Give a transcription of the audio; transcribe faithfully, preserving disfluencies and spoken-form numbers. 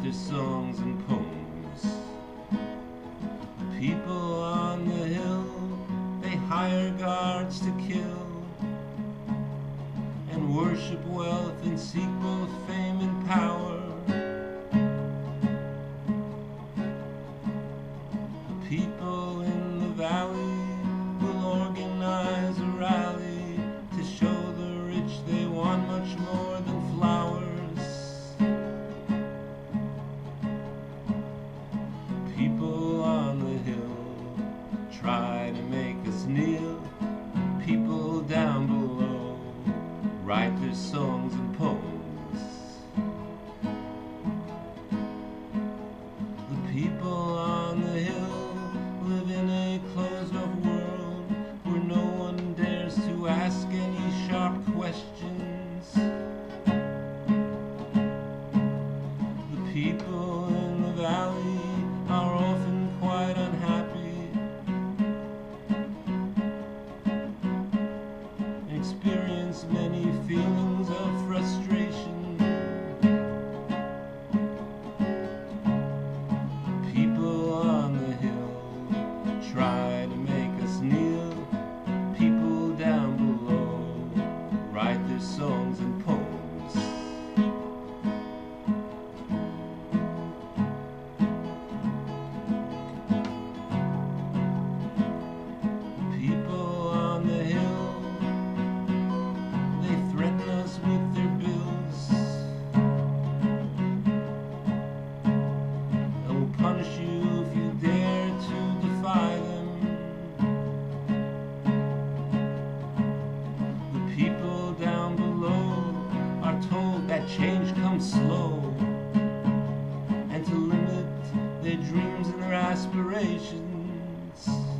their songs and poems. The people on the hill, they hire guards to kill, and worship wealth and seek both fame and power. The people in the valley will organize a rally to show the rich they want much more than flowers. People on the hill try to make us kneel. People down below write their songs and poems. The people on the hill live in a closed-off world where no one dares to ask any sharp questions. The people in the valley are often quite unhappy, experience many feelings of frustration. People on the hill try to make us kneel. People down below write their songs and poems. People on the hill, they threaten us with their bills and will punish you if you dare to defy them. The people down below are told that change comes slow, and to limit their dreams and their aspirations.